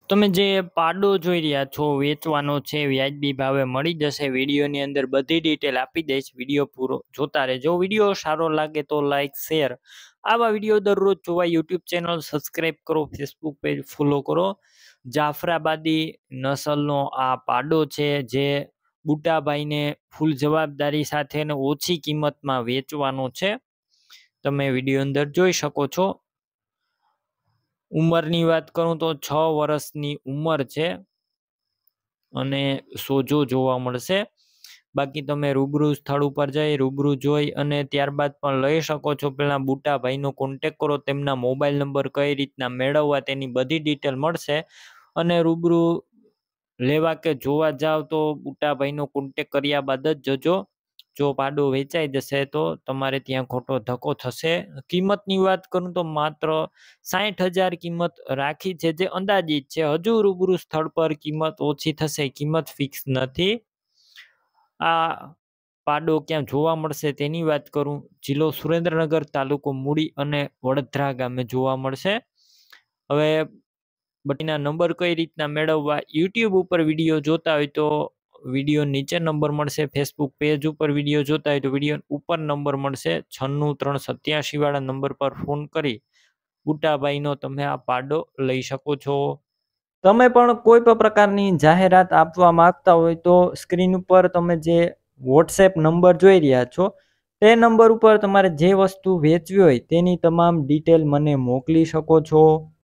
તમે જે પાડો જોઈ રહ્યા છો વેચવાનો છે, વ્યાજબી ભાવે મળી જશે. વિડીયોની અંદર બધી ડિટેલ આપી દઈશ. વિડીયો પૂરો જોતા રહેજો. વિડીયો સારો લાગે તો લાઈક શેર. આવા વિડીયો દરરોજ જોવા યુટ્યુબ ચેનલ સબસ્ક્રાઈબ કરો, ફેસબુક પેજ ફોલો કરો. જાફરાબાદી નસલનો આ પાડો છે જે બુટાભાઈને ફૂલ જવાબદારી સાથે અને ઓછી કિંમતમાં વેચવાનો છે. તમે વિડીયો અંદર જોઈ શકો છો. ઉંમરની વાત કરું તો 6 વર્ષની ઉંમર છે અને સોજો જોવા મળશે. બાકી તમે રૂબરૂ સ્થળ ઉપર જઈ રૂબરૂ જોઈ અને ત્યારબાદ પણ લઈ શકો છો. પેલા બુટાભાઈનો કોન્ટેક કરો, તેમના મોબાઈલ નંબર કઈ રીતના મેળવવા તેની બધી ડિટેલ મળશે. અને રૂબરૂ લેવા કે જોવા જાવ તો બુટાભાઈનો કોન્ટેક કર્યા બાદ જ જજો. જો પાડો વેચાઈ જશે તો તમારે ત્યાં ખોટો ધક્કો થશે. કિંમતની વાત કરું તો માત્ર 60,000 કિંમત રાખી છે, જે અંદાજિત છે. હજુ રૂબરૂ સ્થળ પર કિંમત ઓછી થશે, કિંમત ફિક્સ નથી. આ પાડો ક્યાં જોવા મળશે તેની વાત કરું, જિલ્લો સુરેન્દ્રનગર, તાલુકો મૂળી અને વડોદરા ગામે જોવા મળશે. હવે બટીના નંબર કઈ રીતના મેળવવા, યુટ્યુબ ઉપર વિડીયો જોતા હોય તો વિડીયો નીચે નંબર મળશે. ફેસબુક પેજ ઉપર વિડીયો જોતા હોય તો વિડીયો ઉપર નંબર મળશે. 96 387 વાળા નંબર પર ફોન કરી બુટાભાઈનો તમે આ પાડો લઈ શકો છો. તમે પણ કોઈ પણ પ્રકારની જાહેરાત આપવા માંગતા હોય તો સ્ક્રીન ઉપર તમે જે વોટ્સએપ નંબર જોઈ રહ્યા છો તે નંબર ઉપર તમારે જે વસ્તુ વેચવી હોય તેની તમામ ડિટેલ મને મોકલી શકો છો.